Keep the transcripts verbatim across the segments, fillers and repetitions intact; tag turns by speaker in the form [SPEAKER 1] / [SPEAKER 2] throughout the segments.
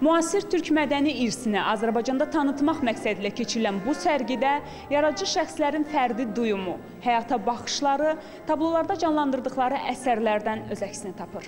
[SPEAKER 1] Müasir türk mədəni irsini Azərbaycanda tanıtmaq məqsədilə keçirilən bu sərgidə yaradıcı şəxslərin fərdi duyumu, həyata baxışları, tablolarda canlandırdıqları əsərlərdən öz əksini tapır.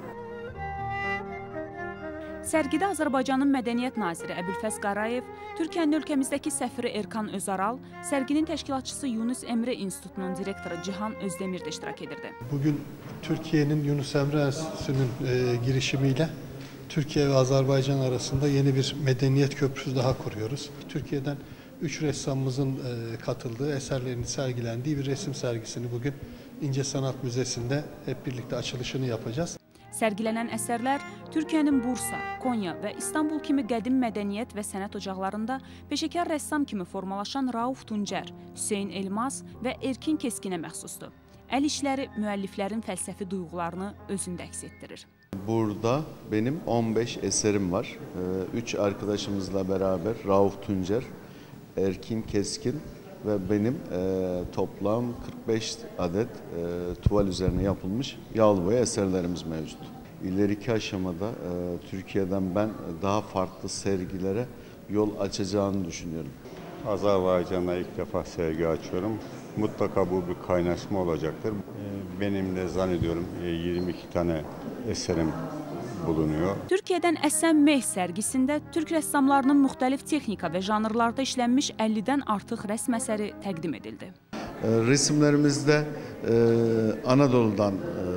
[SPEAKER 1] Sərgidə Azərbaycanın Mədəniyyət Naziri Əbülfəz Qarayev, Türkiyənin ölkəmizdəki səfiri Erkan Özaral, sərginin təşkilatçısı Yunus Emre İnstitutunun direktoru Cihan Özdemir də iştirak edirdi.
[SPEAKER 2] Bugün Türkiye'nin Yunus Emre Enstitüsü'nün e, girişimiyle Türkiye ve Azerbaycan arasında yeni bir medeniyet köprüsü daha kuruyoruz. Türkiye'den üç ressamımızın e, katıldığı, eserlerinin sergilendiği bir resim sergisini bugün İnce Sanat Müzesi'nde hep birlikte açılışını yapacağız.
[SPEAKER 1] Sərgilənən əsərlər Türkiyənin Bursa, Konya və İstanbul kimi qədim mədəniyyət və sənət ocaqlarında peşəkar rəssam kimi formalaşan Rauf Tuncər, Hüseyn Elmas və Erkin Keskinə məxsusdur. Əl işləri müəlliflərin fəlsəfi duyğularını özündə əks etdirir.
[SPEAKER 3] Burada benim on beş eserim var. Üç arkadaşımızla beraber Rauf Tuncer, Erkin Keskin ve benim e, toplam kırk beş adet e, tuval üzerine yapılmış yağlı boya eserlerimiz mevcut. İleriki aşamada e, Türkiye'den ben daha farklı sergilere yol açacağını düşünüyorum.
[SPEAKER 4] Azerbaycan'da ilk defa sergi açıyorum. Mutlaka bu bir kaynaşma olacaktır. Benim de zannediyorum yirmi iki tane eserim bulunuyor.
[SPEAKER 1] Türkiyədən Əsən Meh sərgisində Türk rəssamlarının müxtəlif texnika və janrlarda işlənmiş əllidən artıq rəsm əsəri təqdim edildi.
[SPEAKER 3] Resimlerimizde e, Anadolu'dan,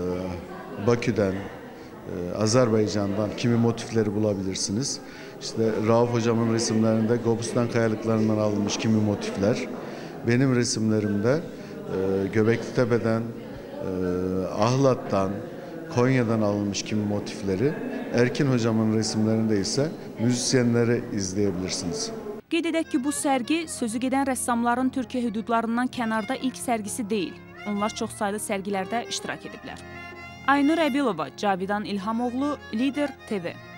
[SPEAKER 3] e, Bakü'den, e, Azerbaycan'dan kimi motifleri bulabilirsiniz. İşte Rauf hocamın resimlerinde Gobustan kayalıklarından alınmış kimi motifler. Benim resimlerimde e, Göbeklitepe'den, e, Ahlat'tan, Konya'dan alınmış kimi motifleri, Erkin hocamın resimlerinde ise müzisyenleri izleyebilirsiniz.
[SPEAKER 1] Qeyd edək ki, bu sərgi sözü gedən rəssamların Türkiyə hüdudlarından kənarda ilk sərgisi deyil. Onlar çox saylı sərgilərdə iştirak ediblər. Aynur Əbilova, Cavidan İlhamoğlu, Lider T V.